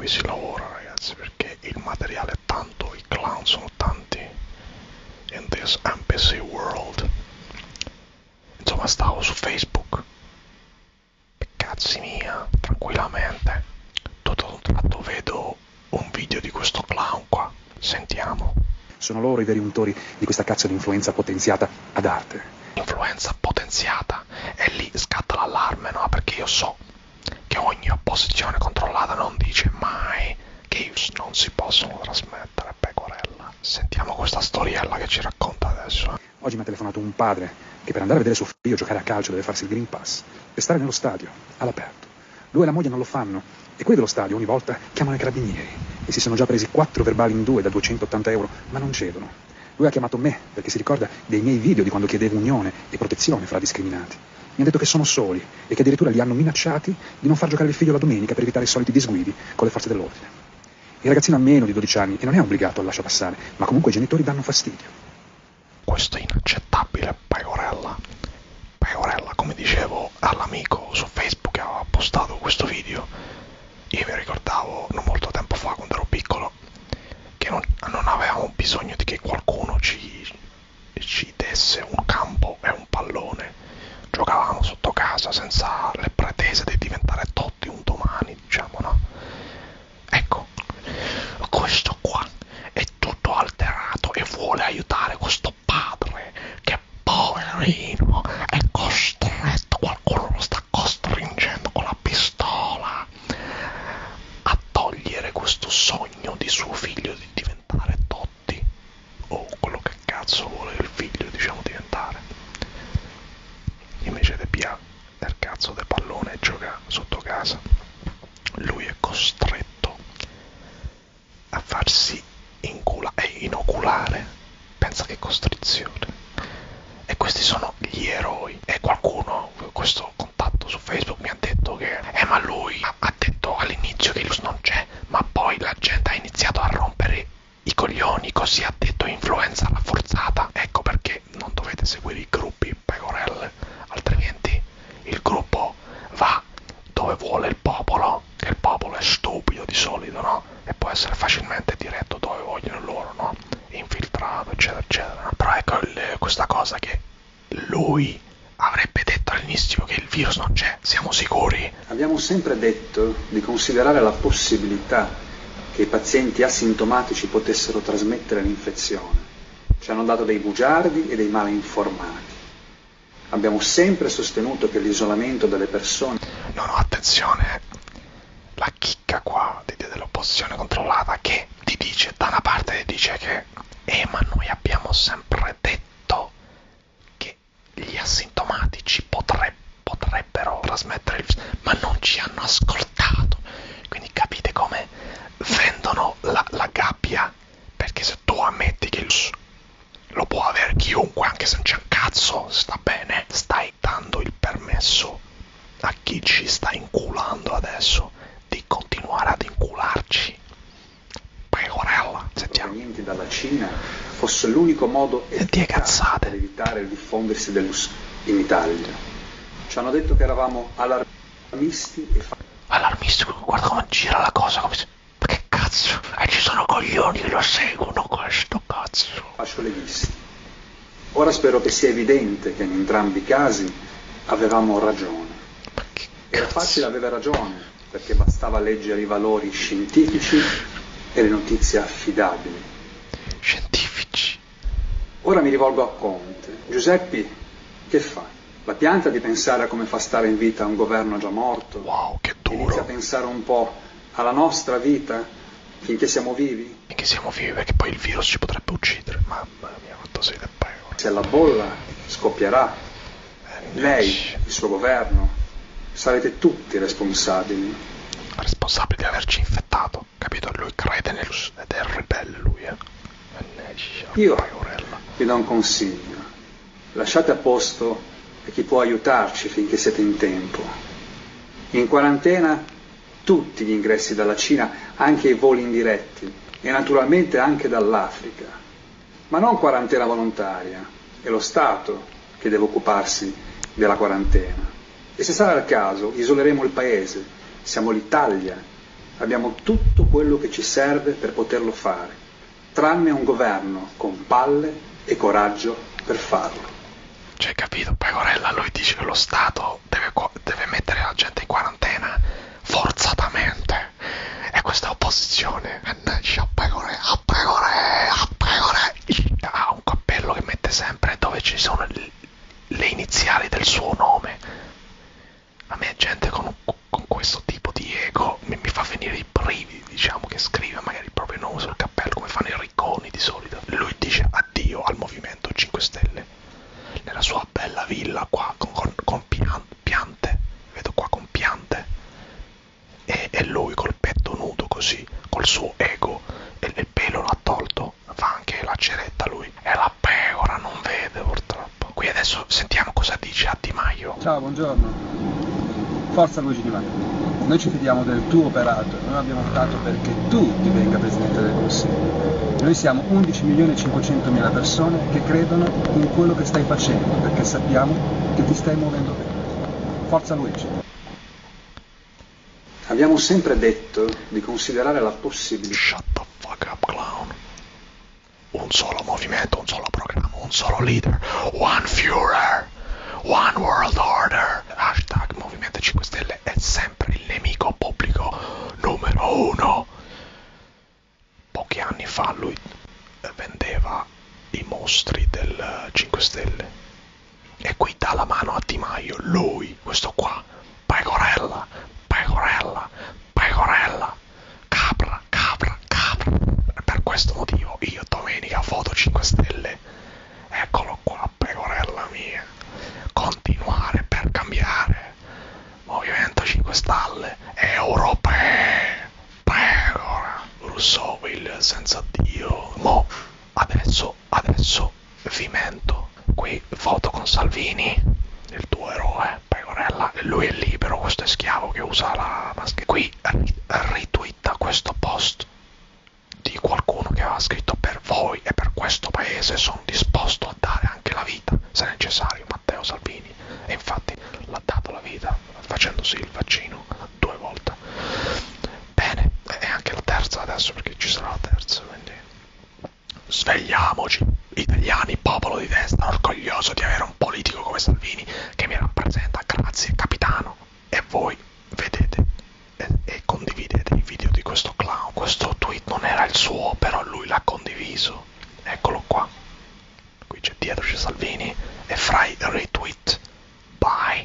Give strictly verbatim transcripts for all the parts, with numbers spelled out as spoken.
qui si lavora, ragazzi, perché il materiale è tanto, i clown sono tanti in this N P C world. Insomma, stavo su Facebook, e cazzi mia, tranquillamente, tutto ad un tratto vedo un video di questo clown qua. Sentiamo. Sono loro i veri untori di questa cazzo di influenza potenziata ad arte. Influenza potenziata, e lì scatta l'allarme, no? Perché io so che ogni opposizione controllata non dice mai che i virus non si possono trasmettere, pecorella. Sentiamo questa storiella che ci racconta adesso. Oggi mi ha telefonato un padre che per andare a vedere suo figlio giocare a calcio deve farsi il Green Pass, per stare nello stadio, all'aperto. Lui e la moglie non lo fanno, e quelli dello stadio ogni volta chiamano i carabinieri, e si sono già presi quattro verbali in due da duecentottanta euro, ma non cedono. Lui ha chiamato me perché si ricorda dei miei video di quando chiedevo unione e protezione fra discriminati. Mi ha detto che sono soli e che addirittura li hanno minacciati di non far giocare il figlio la domenica per evitare i soliti disguidi con le forze dell'ordine. Il ragazzino ha meno di dodici anni e non è obbligato a lasciar passare, ma comunque i genitori danno fastidio. Questo è inaccettabile, pecorella. Pecorella, come dicevo all'amico su Facebook che aveva postato questo video, io mi ricordavo non molto tempo fa, quando ero piccolo, che non, non avevamo bisogno di che qualcuno ci, ci desse un campo e un pallone. Giocavamo sotto casa senza le pretese di diventare totti un domani, diciamo, no? Ecco, questo qua è tutto alterato e vuole aiutare questo padre che, poverino, è costretto, qualcuno lo sta costringendo con la pistola a togliere questo sogno di suo figlio di diventare Totti, o quello che cazzo vuole il figlio, diciamo, diventare. Invece di via del cazzo del pallone e giocare sotto casa, lui è costretto a farsi incula e inoculare. Pensa che costrizione. E questi sono gli eroi. E qualcuno, questo contatto su Facebook, mi ha detto che eh ma lui ha, ha detto all'inizio che il virus non c'è, ma poi la gente ha iniziato a rompere i coglioni, così ha detto influenza rafforzata. Ecco perché non dovete seguire i gruppi, pecorelle, altrimenti il gruppo va dove vuole il popolo, che il popolo è stupido di solito, no? E può essere facilmente diretto dove vogliono loro, no? Infiltrato, eccetera, eccetera. Però ecco il, questa cosa che lui avrebbe detto all'inizio che il virus non c'è, siamo sicuri? Abbiamo sempre detto di considerare la possibilità che i pazienti asintomatici potessero trasmettere l'infezione. Ci hanno dato dei bugiardi e dei malinformati. Abbiamo sempre sostenuto che l'isolamento delle persone... No, no, attenzione, la chicca qua dell'opposizione controllata che ti dice, da una parte ti dice che eh ma noi abbiamo sempre detto che gli asintomatici potre, potrebbero trasmettere il virus, ma non ci hanno ascoltato. Quindi capite come vendono la, la gabbia, perché se tu ammetti che il lo può avere chiunque, anche se non c'è un cazzo, sta bene, stai dando il permesso a chi ci sta inculando adesso di continuare ad incularci. Pecorella, sentiamo. Provenienti dalla Cina fosse l'unico modo efficace per evitare il diffondersi del virus in Italia. Ci hanno detto che eravamo allarmisti e fa- allarmisti, guarda come gira la cosa, come si... ma che cazzo? E eh, ci sono coglioni che lo seguono questo cazzo. Fascioleghisti. Ora spero che sia evidente che in entrambi i casi avevamo ragione. Era facile avere ragione, perché bastava leggere i valori scientifici e le notizie affidabili. Scientifici. Ora mi rivolgo a Conte. Giuseppe, che fa? La pianta di pensare a come fa stare in vita un governo già morto? Wow, che duro. Inizia a pensare un po' alla nostra vita finché siamo vivi? Finché siamo vivi, perché poi il virus ci potrebbe uccidere. Mamma mia, quanto sei del pecora. Se la bolla scoppierà, eh, lei, il suo governo, sarete tutti responsabili. Responsabili di averci infettato, capito? Lui crede nel virus ed è ribelle lui, eh. Io vi do un consiglio. Lasciate a posto chi può aiutarci finché siete in tempo. In quarantena tutti gli ingressi dalla Cina, anche i voli indiretti, e naturalmente anche dall'Africa. Ma non quarantena volontaria, è lo Stato che deve occuparsi della quarantena. E se sarà il caso, isoleremo il paese. Siamo l'Italia, Abbiamo tutto quello che ci serve per poterlo fare, tranne un governo con palle e coraggio per farlo. Cioè, capito, Pecorella, lui dice che lo Stato deve, deve mettere la gente in quarantena forzatamente. E questa opposizione, mannaggia, a Pecore, a Pecore, a Pecore, ha un cappello che mette sempre dove ci sono le, le iniziali del suo nome. A me gente con, con questo tipo di ego mi, mi fa venire i brividi, diciamo, che scrive magari il proprio nome sul cappello, come fanno i ricconi di solito. Lui dice addio al Movimento cinque Stelle. Nella sua bella villa qua con, con, con piante, vedo qua con piante, e, e lui col petto nudo così, col suo ego, e il pelo l'ha tolto, fa anche la ceretta lui, e la pecora non vede purtroppo. Qui adesso sentiamo cosa dice a Di Maio. Ciao, buongiorno. Forza Luigi Di Maio. Noi ci fidiamo del tuo operato, noi abbiamo votato perché tu divenga Presidente del Consiglio. Noi siamo undici milioni e cinquecentomila persone che credono in quello che stai facendo, perché sappiamo che ti stai muovendo bene. Forza Luigi. Abbiamo sempre detto di considerare la possibilità... Shut the fuck up, clown. Un solo movimento, un solo programma, un solo leader, one Führer, one world order. Hashtag Movimento cinque Stelle è sempre il nemico pubblico numero uno. Pochi anni fa lui vendeva i mostri del cinque Stelle e qui dà la mano a Di Maio, lui, questo qua, Pecorella, Pecorella, Pecorella, capra, capra, capra. Per questo motivo io domenica voto cinque Stelle. Eccolo qua, Pecorella mia. Continuare per cambiare. Movimento cinque Stelle europee. Pecora. Rousseau senza Dio. Mo adesso, adesso vi mento. Qui voto con Salvini, il tuo eroe, Pecorella. Lui è libero, questo è schiavo che usa la maschera. Qui ritwitta questo post di qualcuno che aveva scritto: per voi e per questo paese sono disposto a dare anche la vita se necessario, Matteo Salvini. E infatti l'ha dato la vita facendosi il vaccino due volte. Bene, e anche la terza adesso, perché ci sarà la terza, quindi svegliamoci, italiani, popolo di destra, orgoglioso di avere un politico come Salvini che mi rappresenta. Grazie capitano. E voi vedete e, e condividete i video di questo clown. Questo tweet non era il suo, però lui l'ha condiviso. Eccolo qua. Qui c'è dietro, c'è Salvini, e fra i retweet by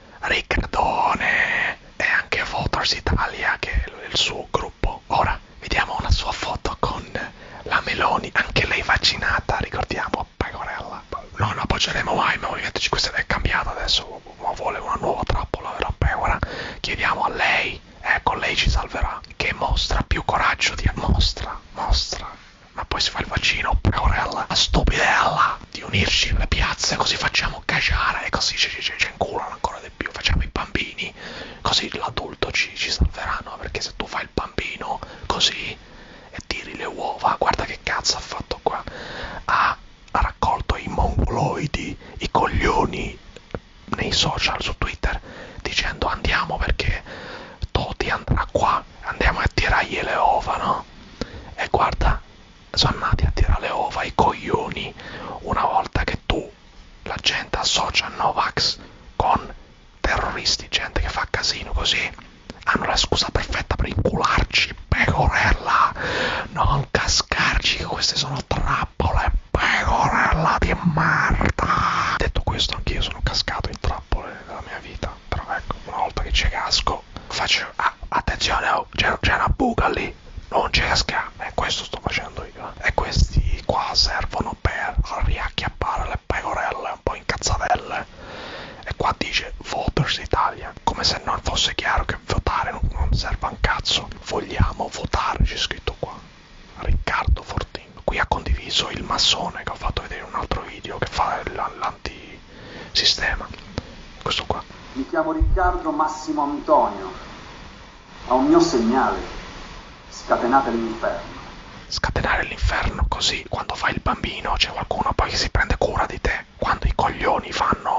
Riccardone e anche Voters Italia, che è il suo gruppo. Ora vediamo una sua foto con la Meloni, anche lei vaccinata, ricordiamo, Pecorella. Non appoggeremo mai il Movimento cinque Stelle, è cambiato adesso, vuole una nuova trappola, vero Pecora? Chiediamo a lei, ecco, lei ci salverà, che mostra più coraggio di... mostra, mostra, ma poi si fa il vaccino, Pecorella, la stupidella di unirci nelle piazze, così facciamo cacciare e così ci, ci, ci inculano ancora di più, facciamo i bambini, così l'adulto ci, ci salverà, no? Perché se tu fai il bambino così e tiri le uova, guarda che cazzo ha fatto qua, ha, ha raccolto i mongoloidi, i coglioni nei social, su Twitter, dicendo andiamo perché Toti andrà qua, andiamo a tirargli le ova, no? E guarda, sono andati a tirare le ova i coglioni. Una volta che tu, la gente associa Novax con terroristi, gente che fa casino così, hanno la scusa perfetta per incularci, Pecorella, non cascarci, che queste sono trappole, Pecorella di merda. Detto questo, anch'io sono cascato in trappole nella mia vita, però ecco, una volta che ci casco faccio ah, attenzione, oh, c'è, c'è una buca lì, non ci casca, e questo sto facendo io, e questi qua servono per riacchiappare le pecorelle un po' incazzatelle. E qua dice Voters Italia, come se non fosse chiaro che votare non, non serve a un cazzo. Vogliamo votare, c'è scritto qua. Riccardo Fortin. Qui ha condiviso il massone che ho fatto vedere in un altro video, che fa l'antisistema. Questo qua. Mi chiamo Riccardo Massimo Antonio. A un mio segnale, scatenate l'inferno. Scatenare l'inferno, così quando fai il bambino c'è qualcuno poi che si prende cura di te. Quando i coglioni fanno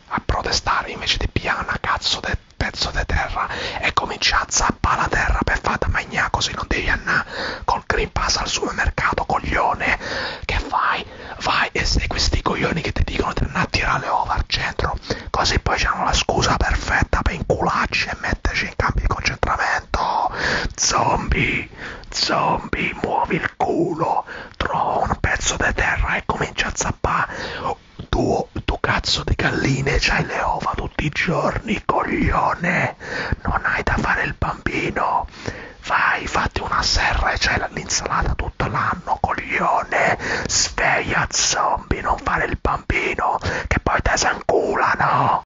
a protestare invece di piana cazzo de pezzo di terra e comincia a zappare la terra per fare da mangiare, così non devi andare col Green Pass al supermercato, coglione. Che fai? Vai e sei questi coglioni che ti dicono di andare a tirare le uova al centro, così poi c'hanno la scusa perfetta per incularci e metterci in campi di concentramento. Zombie, zombie, muovi il culo, trova un pezzo di terra e comincia a zappare. Tu, tu cazzo di galline, c'hai le uova tutti i giorni, coglione, non hai da fare il bambino. Vai, fatti una serra e c'hai l'insalata tutto l'anno, coglione. Sveglia, zombie, non fare il bambino, che poi te s'anculano.